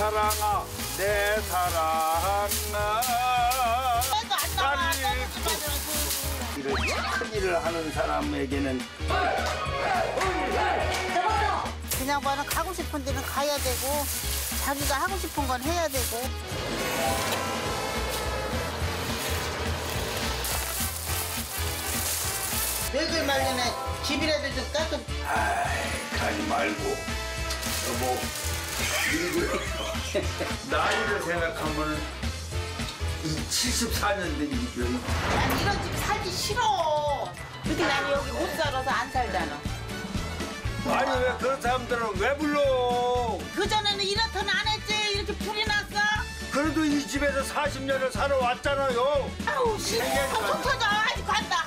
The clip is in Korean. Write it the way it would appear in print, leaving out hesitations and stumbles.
사랑아 내 사랑아 이런 착한 일을 하는 사람에게는 그냥 뭐는 가고 싶은 데는 가야 되고 자기가 하고 싶은 건 해야 되고. 너희들 말년에 집이라도 좀 깎아. 아이 가지 말고 여보 나이를 생각하면 74년 된 집이요. 난 이런 집 살기 싫어. 근데 나는 여기 못 살아서 안 살잖아. 아니 왜 그런 사람들은 왜 불러? 그전에는 이렇다는 안 했지. 이렇게 불이 났어. 그래도 이 집에서 40년을 살아왔잖아요. 아우 씨. 속 터져. 아직 간다.